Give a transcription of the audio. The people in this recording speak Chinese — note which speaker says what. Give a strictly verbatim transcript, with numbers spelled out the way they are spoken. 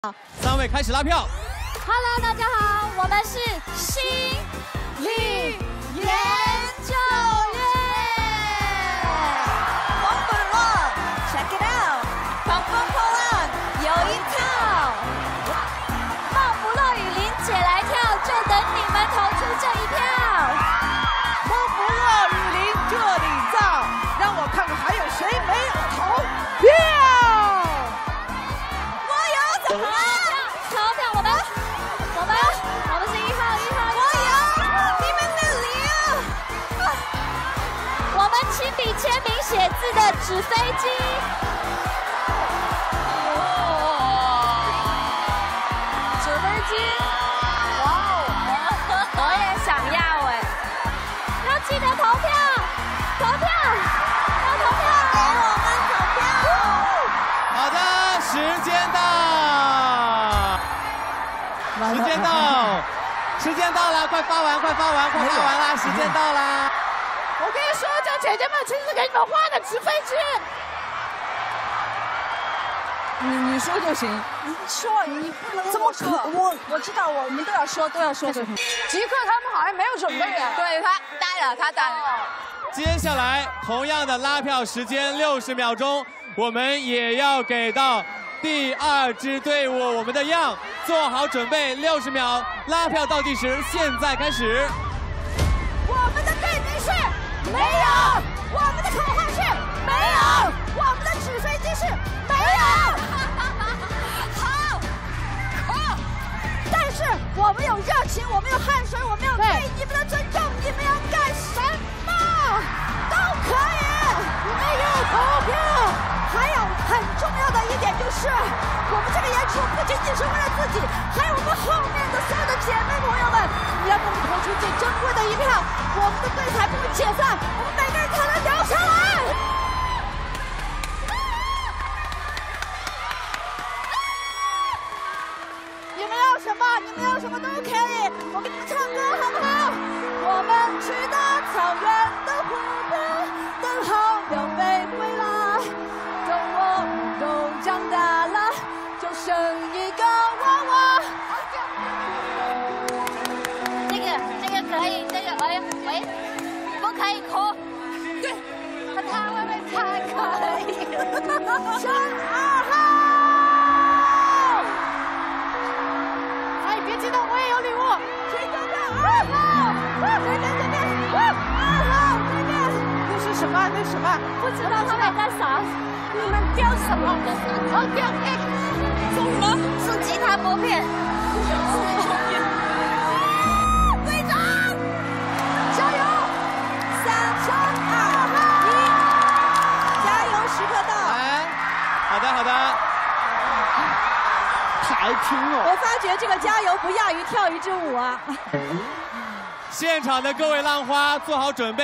Speaker 1: 好，三位开始拉票。
Speaker 2: Hello， 大家好，我们是心理研究院。
Speaker 3: 王本洛 ，Check it out， 狂风破浪有一套。
Speaker 2: 孟不洛与林姐来跳，就等你们投出这一票。
Speaker 3: 孟不洛与林这里造，让我看看还有谁没有投票。
Speaker 2: 投票，投票，我们，我们，我们是一号，一号，
Speaker 3: 我有，你们的零。
Speaker 2: 我们亲笔签名写字的纸飞机。纸飞机，哇哦，我也想要哎！要记得投票，投票，要投票，给我们投票。
Speaker 1: 好的，时间到。 时间到，时间到了，快发完，快发完，快发完啦！时间到啦！
Speaker 4: 我跟你说，这姐姐们亲自给你们画的纸飞机。
Speaker 3: 你你说就行，你说你不能这么说。我我知道，我们都要说，都要说就行。
Speaker 4: 吉克他们好像没有准备啊。
Speaker 3: 对他呆了，他呆了。
Speaker 1: 接下来同样的拉票时间六十秒钟，我们也要给到。 第二支队伍，我们的样做好准备，六十秒拉票倒计时，现在开始。
Speaker 4: 我们的队名是没有，我们的口号是没有，我们的纸飞机是没有。好，好，但是我们有热情，我们有汗水，我们有对你们的尊重，你们要干什么都可以，没有投票。 还有很重要的一点就是，我们这个演出不仅仅是为了自己，还有我们后面的所有的姐妹朋友们，你要给我们投出最珍贵的一票，我们的队才不会解散，我们每个人才能留下来。你们要什么？你们要什么都可以，我给你们唱歌好不好？我们去大草原的湖边，等候刘备归来。 等我们都长大了，就剩一个娃娃。
Speaker 2: 这个这个可以，这个喂喂，不可以哭。
Speaker 4: 对，他他会不会太可以了？
Speaker 2: 选二号。
Speaker 4: 哎，别激动，我也有礼物。谁等着二号？谁等这边？二号这边。那是什么？那什么？
Speaker 2: 不知道他们在啥。
Speaker 4: 你们雕什么？哦，雕哎，做什么？
Speaker 2: 是吉他拨片。
Speaker 4: 队长，加油！三、二、一，加油！时刻到。
Speaker 1: 来，好的，好的。太拼了！
Speaker 4: 我发觉这个加油不亚于跳一支舞啊。
Speaker 1: 现场的各位浪花，做好准备。